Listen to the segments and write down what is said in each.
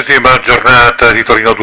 13ª giornata di Torino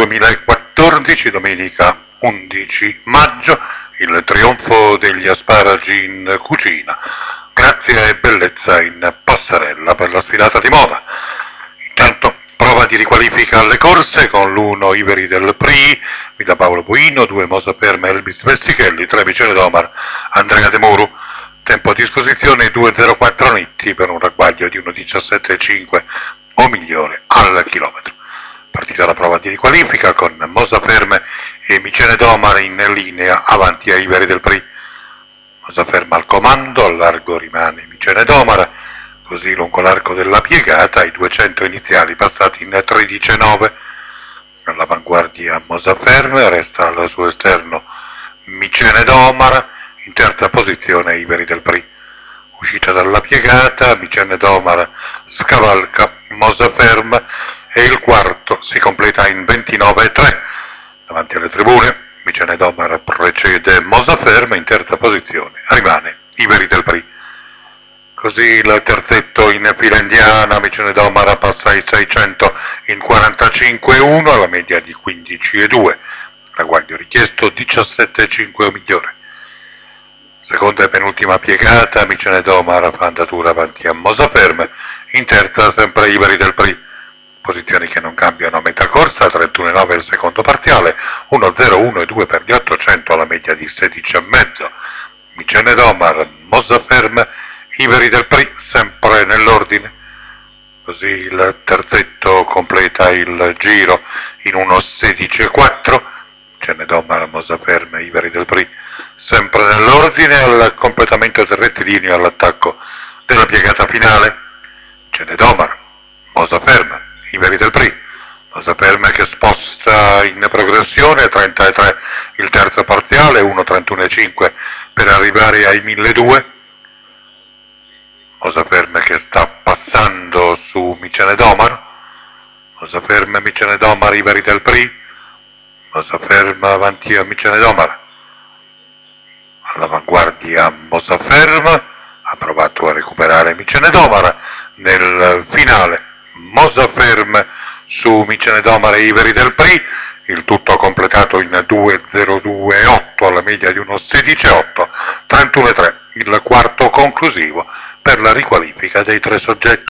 2014, domenica 11 maggio, il trionfo degli asparagi in cucina, grazia e bellezza in passerella per la sfilata di moda. Intanto prova di riqualifica alle corse con l'1 Iveri del Pri, guida Paolo Buino, 2 Mosa Perma Elvis Vestichelli, 3 Michele Domar, Andrea De Muru. Tempo a disposizione 2.04 Nitti per un ragguaglio di 1.17.5 o migliore al chilometro. Partita la prova di riqualifica con Mosa Ferme e Micene Domar in linea avanti a Iveri del Pri. Mosa Ferma al comando, al largo rimane Micene Domar, così lungo l'arco della piegata i 200 iniziali passati in 13.9. All'avanguardia Mosa Ferme, resta al suo esterno Micene Domar, in terza posizione Iveri del Pri. Uscita dalla piegata, Micene Domar scavalca Mosa Ferme e il quarto si completa in 29.3. Davanti alle tribune, Micene Domar precede Mosa Ferme, in terza posizione rimane Iveri del Pri. Così il terzetto in fila indiana, Micene Domar passa i 600 in 45.1 alla media di 15.2. Ragguaglio richiesto 17.5 o migliore. Seconda e penultima piegata, Micene Domar fa andatura avanti a Mosa Ferme, in terza sempre Iveri del Pri. Posizioni che non cambiano a metà corsa, 31.9 il secondo parziale, 1.01 e 2 per gli 800 alla media di 16.5. Micene Domar, Mosa Ferme, Iveri del Pri, sempre nell'ordine. Così il terzetto completa il giro in 1.16.4. Micene Domar, Mosa Ferme, Iveri del Pri, sempre nell'ordine al completamento del rettilineo all'attacco della piegata finale. Micene Domar, Mosa Ferme, Iveri del Pri. Mosa Ferme che sposta in progressione, 33 il terzo parziale, 1.31.5 per arrivare ai 1.200. Mosa Ferme che sta passando su Micene Domar. Mosa Ferme, Micene Domar, Iveri del Pri. Mosa Ferme avanti a Micene Domar. All'avanguardia Mosa Ferme, ha provato a recuperare Micene Domar. Nel finale Mosa Ferme su Micene Domar e Iveri del Pri, il tutto completato in 2.02.8 alla media di 1.16.8, 31.3 il quarto conclusivo per la riqualifica dei tre soggetti.